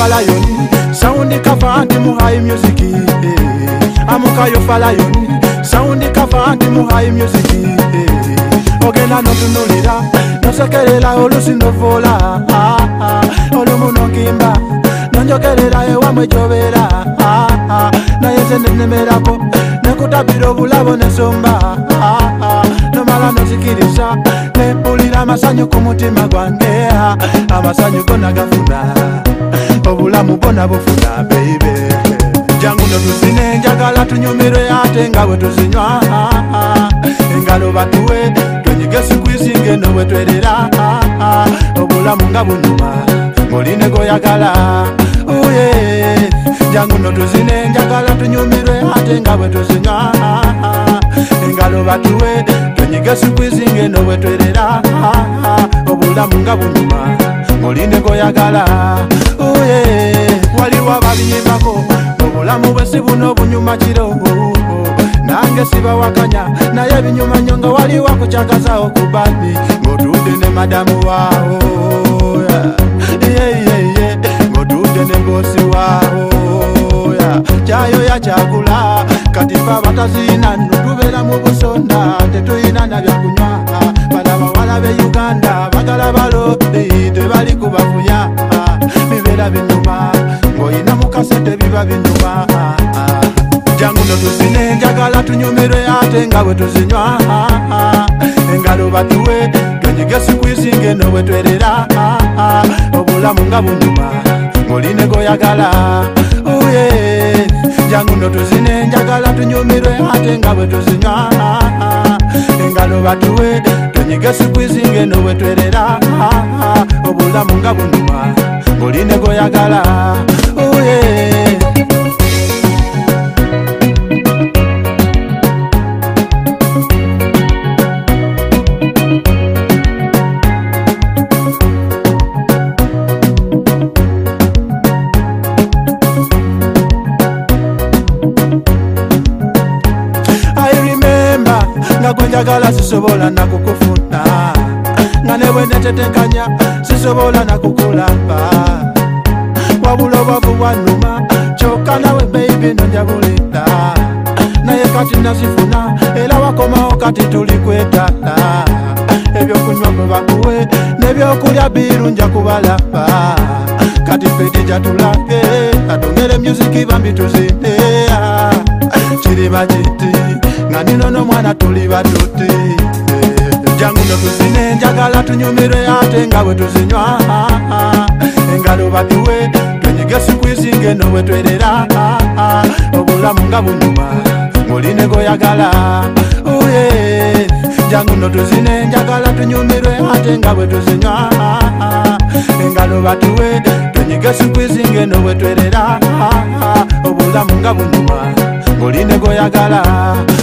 Falayon, sound kafanti mu high music. Amukayo Falayon, sound kafanti mu high music. Ogena no tunulira, no sekerera olusindo vola. Olumuno ngimba, no njokerera ewa mwejobera. Na yeze nenemerako, nekutabiro bulabo nesomba. No mala no zikirisa, nepulira amasanyu ku mutima gwange. Amasanyu gonna gafuna, obulamu bonna bufuna baby. Jangu no tuzine njagala tunyumirwe ate nga bwe tuzinywa. Engalo batuwe twenyiga sikwisinge no bwe twerera. Obulamu nga bunyuma muline goyagala. Uye jangu no tuzine njagala tunyumirwe ate nga bwe tuzinywa. Engalo batuwe twenyiga sikwisinge no bwe twerera. Obulamu nga bunyuma muline goyagala. Uye waliwo ababinyimbako obulamu bwesi buno bunyuma kiro. Nange siba wakanya naye binyuma nyonga waliwo kuchakaza okubani ng'otudde ne madamu waawo. Ng'otudde ne bosi waawo. Kyayo yakyagula kati fe abatazina tubeera mu busonda tetuyina na byakunywa. Bano abawala b'e Uganda bagala balobi tebali kubafunya. Bibeera binyuma ng'oyina mukasete biba binyuma. Jangu no tuzine njagala tunyumirwe ate nga bwe tuzinywa. Engalo batuwe twenyiga sikwisinge no bwe twerera. Obulamu nga bunyuma muline goyagala. Uye jangu no tuzine njagala tunyumirwe ate nga bwe tuzinywa. Engalo batuwe twenyiga sikwisinge no bwe twerera. Obulamu nga bunyuma muline goyagala. Uye njagala sisobola na kukufuna. Nga newe netetekanya sisobola na kukulamba. Wabula obavu bwanuma kyokka nawe baby nonjabulira. Naye kati nasifuna era wakomawo kati tuli kwetala. Ebyokunywa bwe bakuwe n'ebyokulya birunja kubalamba. Kati ffe tujatulage atongere music bambi tuzinde. Kiriba kiti nga nino n'omwana tuli batuti. Jangu no tuzine njagala tunyumirwe ate nga bwe tuzinywa. Engalo batuwe twenyiga sikwisinge no bwe twerera. Obulamu nga bunyuma muline goyagala. Uye jangu no tuzine njagala tunyumirwe ate nga bwe tuzinywa. Engalo batuwe twenyiga sikwisinge no bwe twerera. Obulamu nga bunyuma muline goyagala.